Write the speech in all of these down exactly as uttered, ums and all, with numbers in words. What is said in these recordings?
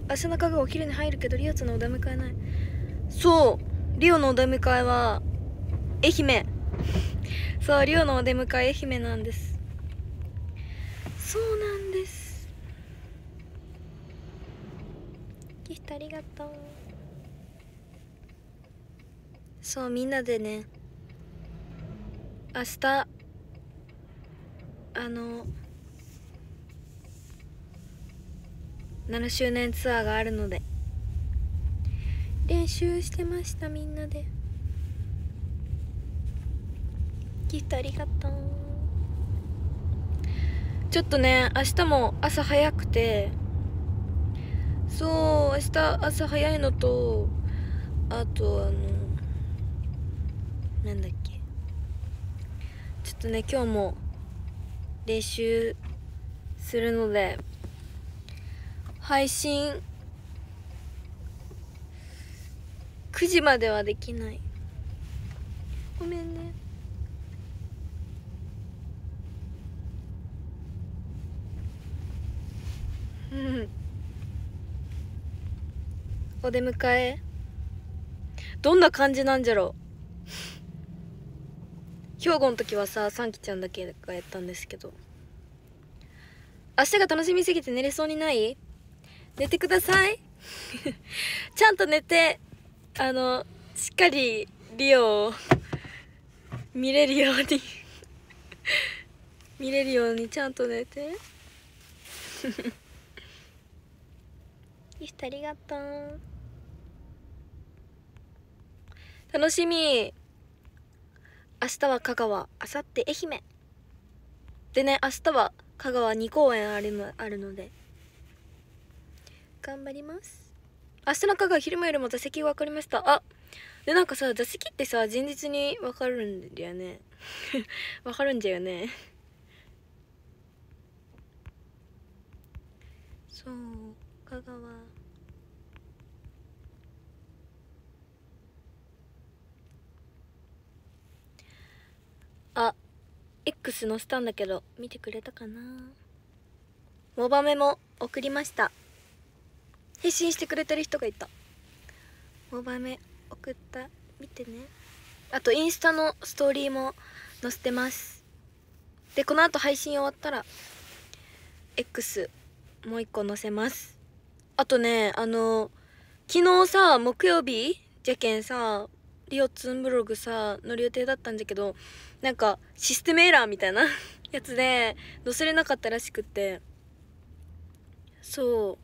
明日の香川お昼に入るけどリオとのお出迎えない。そうリオのお出迎えは愛媛。そうリオのお出迎え愛媛なんです。そうなんです。ギフトありがとう。そうみんなでね明日あのななしゅうねんツアーがあるので練習してました。みんなでギフトありがとう。ちょっとね明日も朝早くて、そう明日朝早いのと、あとあのなんだっけ、ちょっとね今日も練習するので配信くじまではできない。ごめんね。うんお出迎えどんな感じなんじゃろう。兵庫の時はささんきちゃんだけがやったんですけど、明日が楽しみすぎて寝れそうにない？寝てくださいちゃんと寝てあのしっかりリオを見れるように見れるようにちゃんと寝てギフトありがとう。楽しみ。明日は香川、明後日愛媛でね、明日は香川に公演あるのあるので頑張ります。明日の香川昼間よりも座席が分かりました。あでなんかさ座席ってさ前日に分かるんだよね分かるんじゃよねそう香川あ X 載せたんだけど見てくれたかな。モバメも送りました。返信してくれてる人がいた。モバメ送った見てね。あとインスタのストーリーも載せてます。でこの後配信終わったら X もう一個載せます。あとねあの昨日さ木曜日じゃけんさリオツンブログさ乗る予定だったんだけど、なんかシステムエラーみたいなやつで載せれなかったらしくって、そう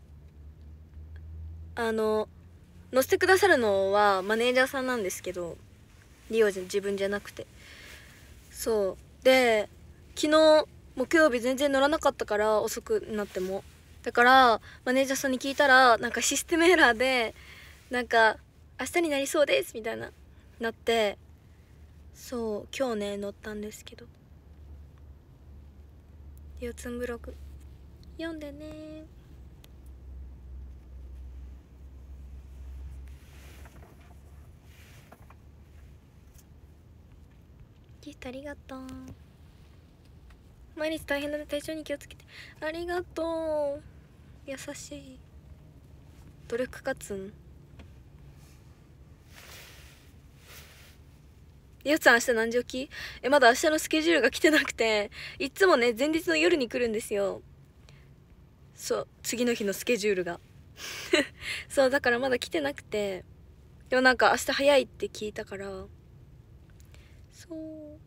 あの載せてくださるのはマネージャーさんなんですけどリオじゃ自分じゃなくて、そうで昨日木曜日全然乗らなかったから遅くなってもだからマネージャーさんに聞いたらなんかシステムエラーでなんか明日になりそうですみたいななって、そう今日ね乗ったんですけどリオツンブログ読んでね。ギフトありがとう。毎日大変なので体調に気をつけて。ありがとう優しい努力家つん。りおちゃん明日何時起き？えまだ明日のスケジュールが来てなくて、いつもね前日の夜に来るんですよ。そう次の日のスケジュールがそうだからまだ来てなくて、でもなんか明日早いって聞いたから、そう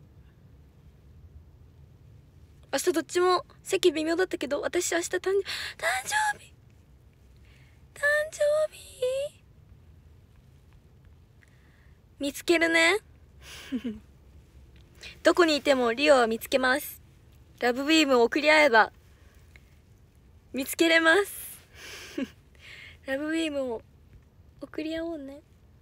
明日どっちも席微妙だったけど、私明日誕誕生日誕生日見つけるねどこにいてもリオは見つけます。ラブビームを送り合えば見つけれますラブビームを送り合おうね。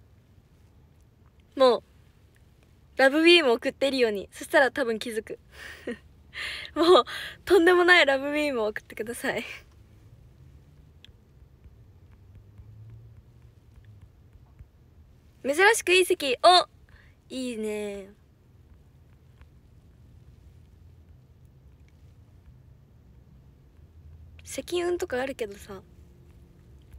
もうラブビームを送ってるように、そしたら多分気づくもうとんでもないラブビームを送ってください珍しくいい席、おいいね。積運とかあるけどさ、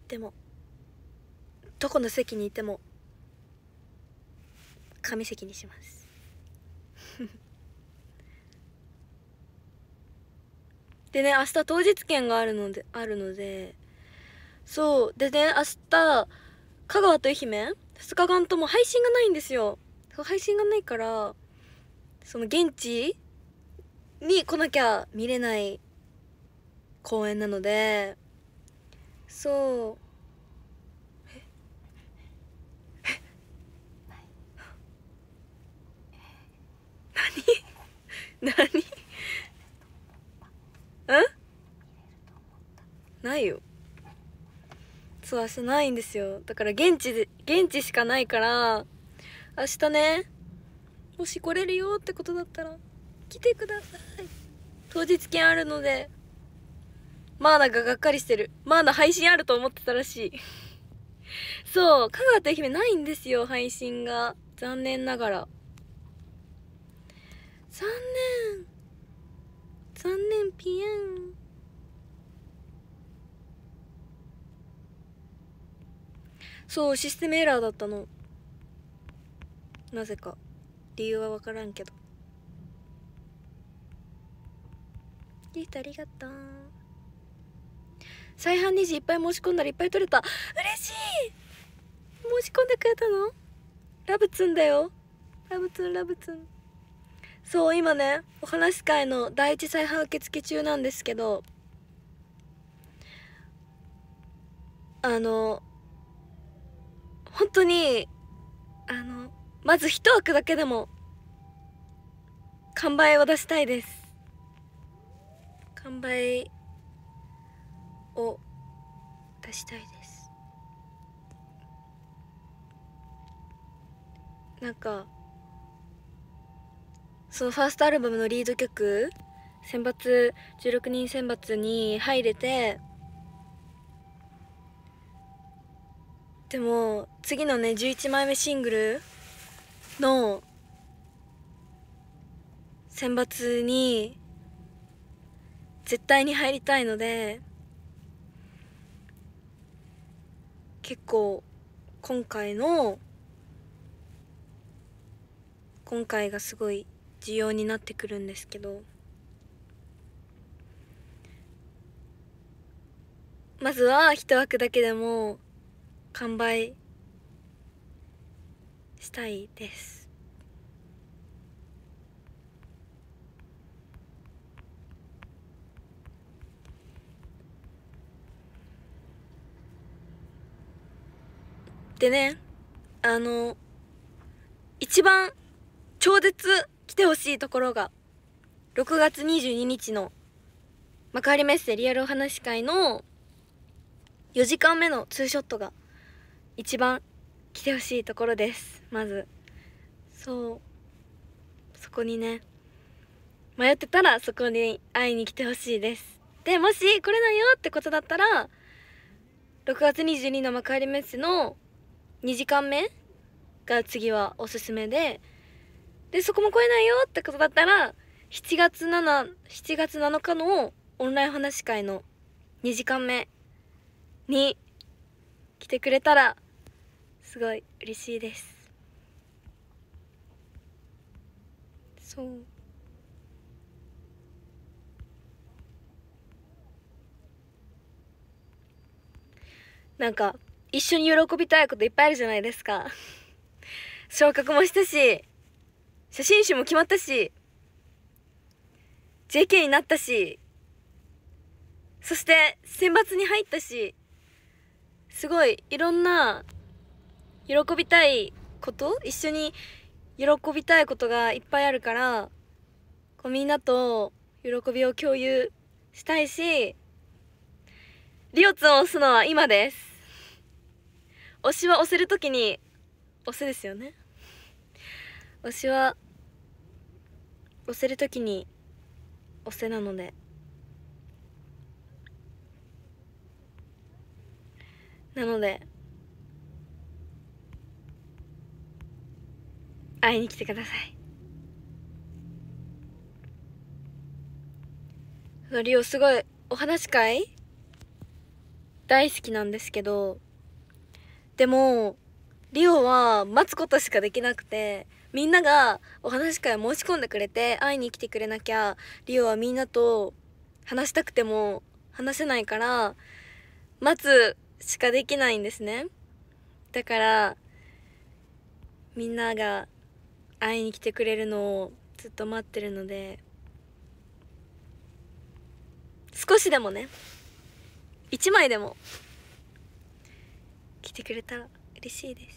でもどこの席にいても神席にしますでね、明日当日券があるのであるのでそうでね、明日香川と愛媛ふつかかんとも配信がないんですよ。そう配信がないから、その現地に来なきゃ見れない公演なので、そうええ何何うんないよ。そう明日ないんですよ。だから現地で現地しかないから明日ね、もし来れるよってことだったら来てください。当日券あるので。マーナががっかりしてる。マーナ配信あると思ってたらしいそう香川と愛媛ないんですよ、配信が。残念ながら。残念残念ピエン。そうシステムエラーだったの。なぜか理由は分からんけど。ギフトありがとう。再販にじいっぱい申し込んだらいっぱい取れた。嬉しい。申し込んでくれたの？ラブツンだよ。ラブツンラブツン。そう今ねお話し会の第一再販受付中なんですけど、あの本当にあのまず一枠だけでも完売を出したいです。完売を出したいです。なんかそのファーストアルバムのリード曲選抜じゅうろくにん選抜に入れて、でも次のねじゅういちまいめシングルの選抜に絶対に入りたいので、結構今回の今回がすごい重要になってくるんですけど、まずは一枠だけでも完売したいです。でね、あの一番超絶来てほしいところがろくがつにじゅうににちの幕張メッセリアルお話し会のよじかんめのツーショットが一番来てほしいところです。まずそうそこにね迷ってたらそこに会いに来てほしいです。でもし来れないよってことだったらろくがつにじゅうにの幕張メッセのにじかんめが次はおすすめで、でそこも来れないよってことだったらしちがつなのかのオンライン話し会のにじかんめに来てくれたらすごい嬉しいです。そうなんか一緒に喜びたいこといっぱいあるじゃないですか昇格もしたし写真集も決まったし ジェーケー になったし、そして選抜に入ったし、すごいいろんな喜びたいこと、一緒に喜びたいことがいっぱいあるから、こうみんなと喜びを共有したいし、リオツを押すのは今です。推しは押せるときに押せですよね。推しは押せるときに押せなので、なので会いに来てください。リオすごいお話し会大好きなんですけど、でもリオは待つことしかできなくて、みんながお話し会を申し込んでくれて会いに来てくれなきゃリオはみんなと話したくても話せないから待つしかできないんですね。だからみんなが会いに来てくれるのをずっと待ってるので、少しでもね、一枚でも来てくれたら嬉しいです。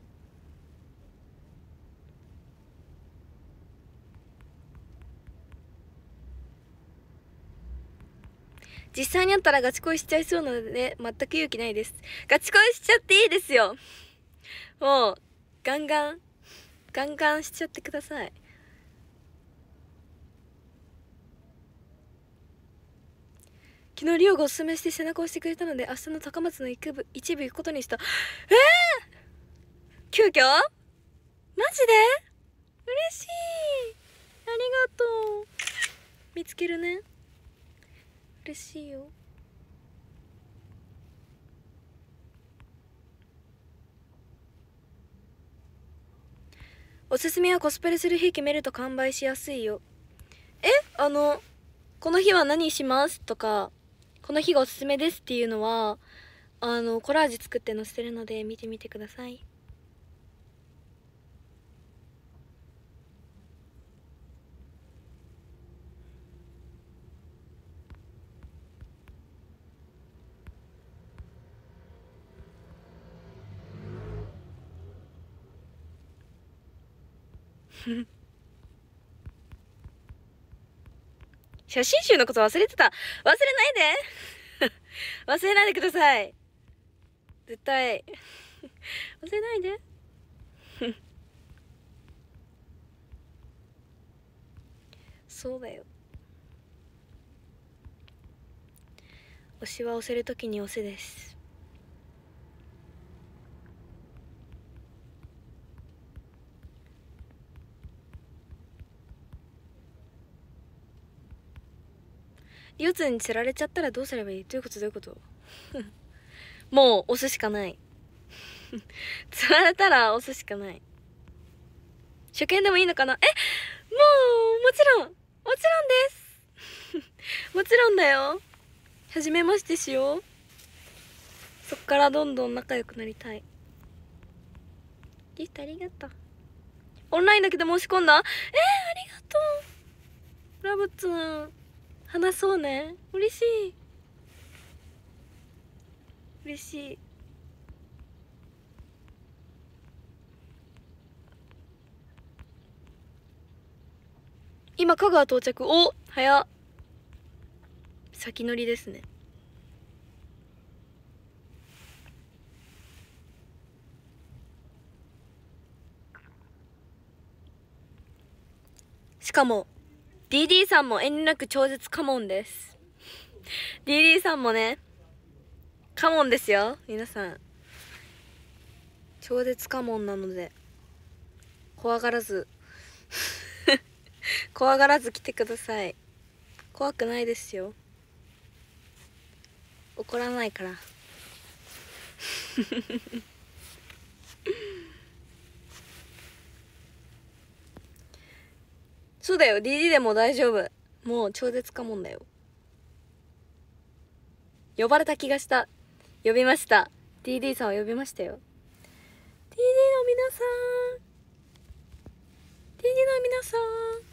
実際に会ったらガチ恋しちゃいそうなので全く勇気ないです。ガチ恋しちゃっていいですよ。もうガンガンガンガンしちゃってください。昨日リオがおすすめして背中を押してくれたので明日の高松の一部一部行くことにした。えー、急遽マジで嬉しい、ありがとう。見つけるね、嬉しいよ。おすすめはコスプレする兵器見ると完売しやすいよ。え、あのこの日は何しますとか、この日がおすすめですっていうのはあのコラージュ作って載せてるので見てみてください。写真集のこと忘れてた。忘れないで忘れないでください、絶対忘れないでそうだよ、推しは押せるときに押せです。リオツに釣られちゃったらどうすればいい？どういうことどういうこともう押すしかない釣られたら押すしかない。初見でもいいのかな？え、もうもちろんもちろんですもちろんだよ。はじめましてしよう。そっからどんどん仲良くなりたい。ギフトありがとう。オンラインだけで申し込んだ？えー、ありがとうラブツン。話そうね。嬉しい嬉しい。今香川到着。お、早っ。先乗りですね。しかも ディーディー さんも遠慮なく超絶カモンです。 ディーディー さんもねカモンですよ皆さん。超絶カモンなので怖がらず怖がらず来てください。怖くないですよ、怒らないからそうだよ、 ディーディー でも大丈夫。もう超絶カモンだよ。呼ばれた気がした。呼びました。 ディーディー さんを呼びましたよ。 ディーディー の皆さん ディーディー の皆さん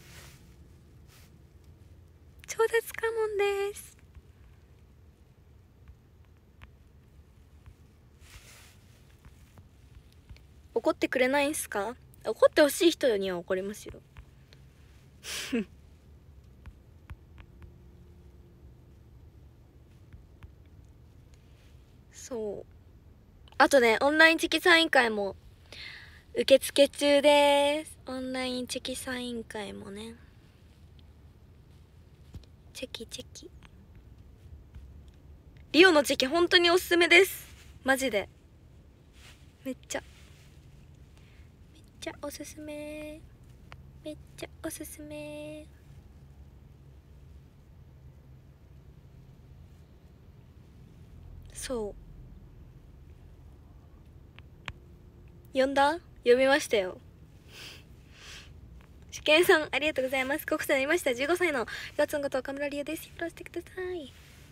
超絶カモンです。怒ってくれないんすか？怒ってほしい人には怒りますよそう。あとね、オンラインチェキサイン会も受付中です。オンラインチェキサイン会もね、チェキチェキ。リオのチェキ本当におすすめです。マジでめっちゃめっちゃおすすめ、めっちゃおすすめ。 そう読んだ読みましたよ。しけんさんありがとうございます。ごくさんになりました。じゅうごさいのやつんこと岡村理央です。よろしてください。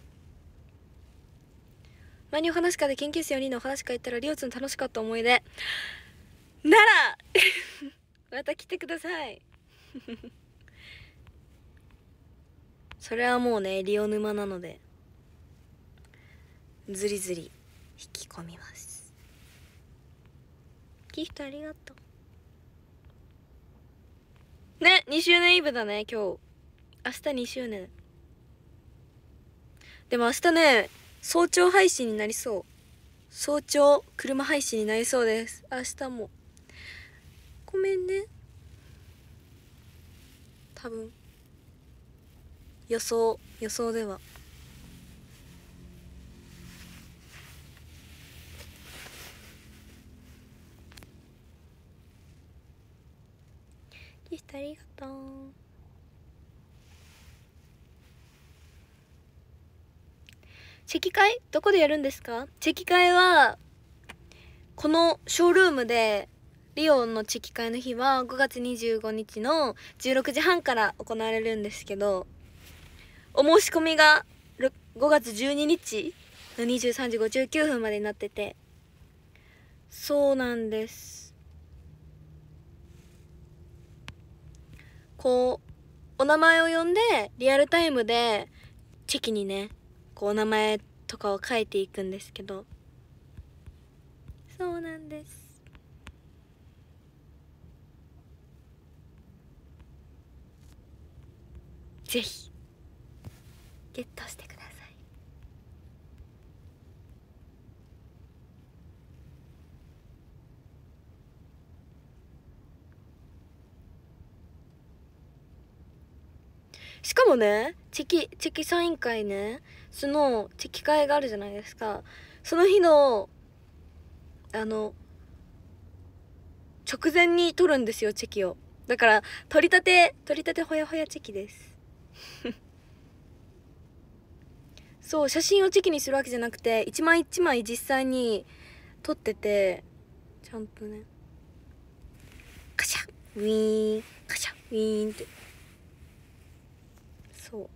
前にお話し会で研究生よにんのお話し会行ったらリオつん楽しかった思い出ならまた来てくださいそれはもうねリオ沼なのでずりずり引き込みます。ギフトありがとうね。にしゅうねんイブだね今日。明日にしゅうねんでも明日ね早朝配信になりそう。早朝車配信になりそうです。明日もごめんね。多分予想予想ではギフトありがとう。チェキ会どこでやるんですか？チェキ会はこのショールームでリオのチェキ会の日はごがつにじゅうごにちのじゅうろくじはんから行われるんですけど、お申し込みがごがつじゅうににちのにじゅうさんじごじゅうきゅうふんまでになってて、そうなんです。こうお名前を呼んでリアルタイムでチェキにねこうお名前とかを書いていくんですけど、そうなんです。ぜひゲットしてください。しかもねチェキチェキサイン会ね、そのチェキ会があるじゃないですか。その日のあの直前に撮るんですよチェキを。だから撮りたて撮りたてほやほやチェキですそう写真をチェキにするわけじゃなくて一枚一枚実際に撮ってて、ちゃんとねカシャウィーンカシャウィーンって。そう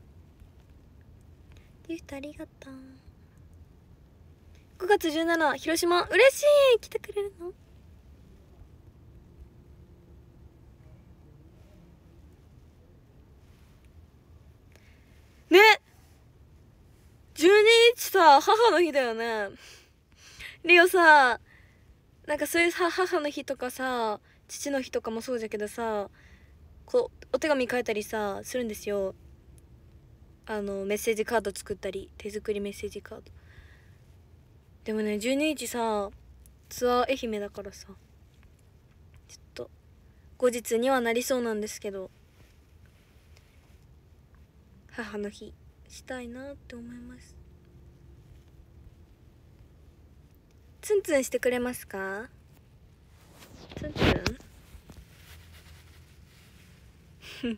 ギフトありがとう。ごがつじゅうしちにち広島嬉しい。来てくれるの？ねじゅうににちさ母の日だよね。リオさなんかそういうさ母の日とかさ父の日とかもそうだけどさ、こうお手紙書いたりさするんですよ。あのメッセージカード作ったり手作りメッセージカード。でもねじゅうににちさツアー愛媛だからさちょっと後日にはなりそうなんですけど母の日したいなって思います。ツンツンしてくれますか？ツンツン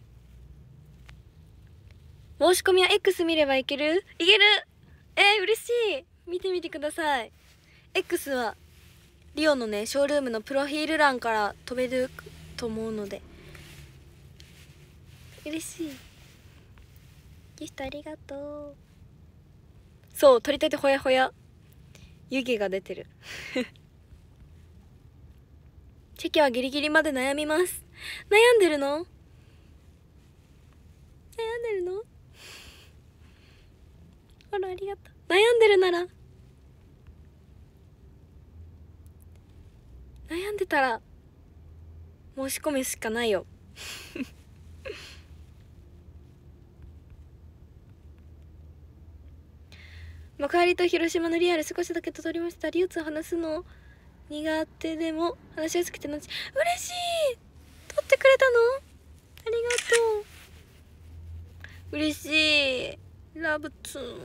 申し込みは X 見ればいける？いける。えー、嬉しい。見てみてください。 X はリオのねショールームのプロフィール欄から飛べると思うので嬉しい。ギフトありがとう。そう取りたてほやほや湯気が出てるチェキはギリギリまで悩みます。悩んでるの？悩んでるの？あらありがとう。悩んでるなら悩んでたら申し込むしかないよ帰りと広島のリアル少しだけと撮りました。リオツ話すの苦手でも話しやすくてのち嬉しい。撮ってくれたのありがとう。嬉しい。ラブツーン。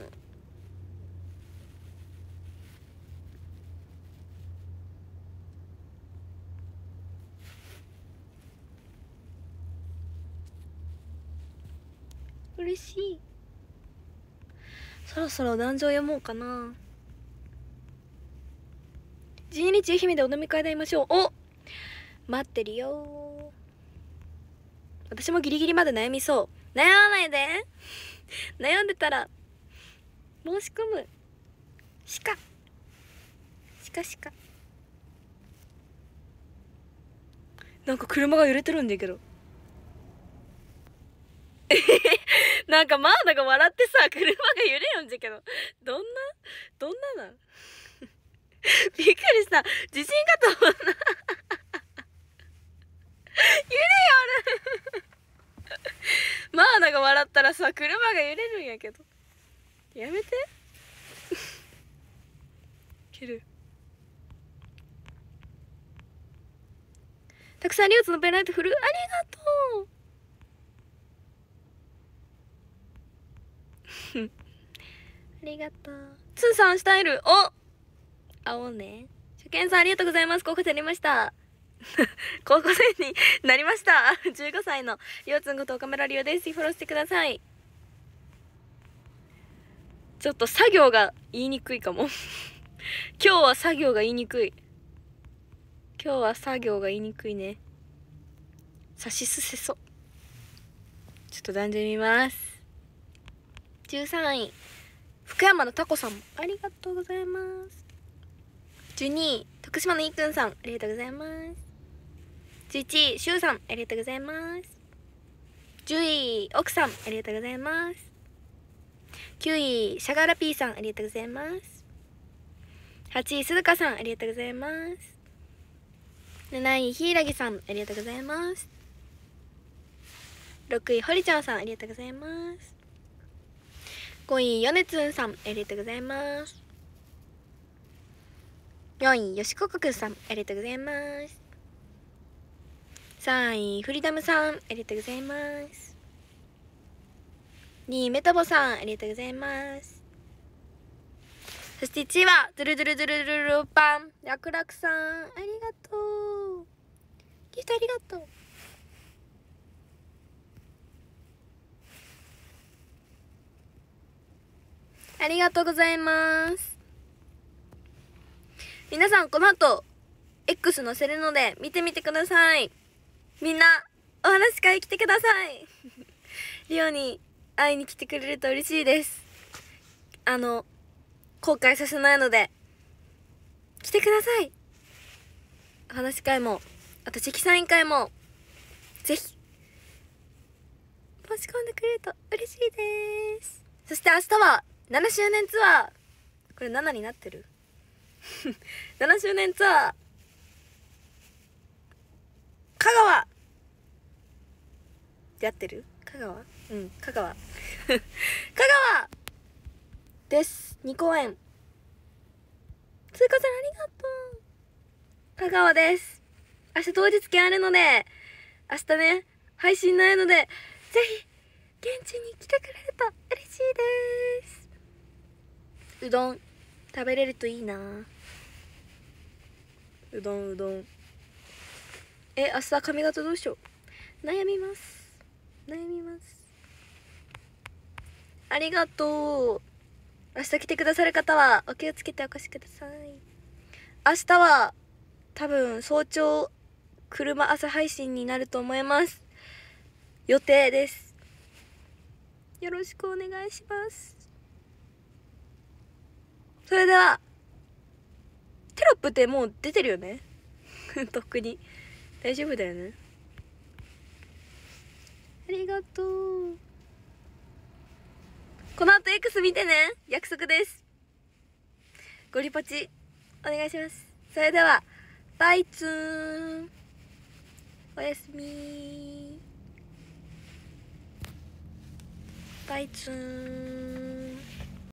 嬉しい。そろそろ壇上読もうかな。 じゅうににち愛媛でお飲み会で会いましょう。お、待ってるよ。私もギリギリまで悩みそう。悩まないで。悩んでたら申し込むしかしかしか。なんか車が揺れてるんだけど。なんかマーナが笑ってさ、車が揺れよんじゃけど、どんなどんななんびっくりした。地震かと思った。揺れよるマーナが笑ったらさ、車が揺れるんやけど。やめて。切る。たくさんリオツのペンライト振る。ありがとう。ありがとう。つんさんスタイル。お青ね。初見さんありがとうございます。高校生になりました。高校生になりました。じゅうごさいのリオツンこと岡村リオです。フォローしてください。ちょっと作業が言いにくいかも。今日は作業が言いにくい。今日は作業が言いにくいね。さしすせそ。ちょっと段で見ます。じゅうさんい福山のタコさんもありがとうございます。じゅうにい徳島のいくんさんありがとうございます。じゅういちいしゅうさんありがとうございます。じゅうい奥さんありがとうございます。きゅういシャガラピーさんありがとうございます。はちいすずかさんありがとうございます。なないひいらぎさんありがとうございます。ろくいほりちゃんさんありがとうございます。ごいよねつんさんありがとうございます。よんいよしここくんさんありがとうございます。さんいフリダムさんありがとうございます。にいメタボさんありがとうございます。そしていちいはドゥルドゥルドゥルドゥルルパンラクラクさんありがとう。ギフトありがとう。ありがとうございます。皆さんこの後 X 載せるので見てみてください。みんなお話し会来てください。リオに会いに来てくれると嬉しいです。あの後悔させないので来てください。お話し会もあとチェキサイン会もぜひ申し込んでくれると嬉しいです。そして明日はななしゅうねんツアー。これななになってるななしゅうねんツアー香川でやってる。香川うん香川香川ですにこうえん。つうかさんありがとう。香川です。明日当日券あるので明日ね配信ないのでぜひ現地に来てくれると嬉しいです。うどん食べれるといいな。うどんうどん。え明日髪型どうしよう。悩みます悩みます。ありがとう。明日来てくださる方はお気をつけてお越しください。明日は多分早朝車朝配信になると思います。予定です。よろしくお願いします。それではテロップってもう出てるよねとっくに大丈夫だよね。ありがとう。この後 X 見てね。約束です。ゴリポチお願いします。それではバイツーンおやすみバイツーン。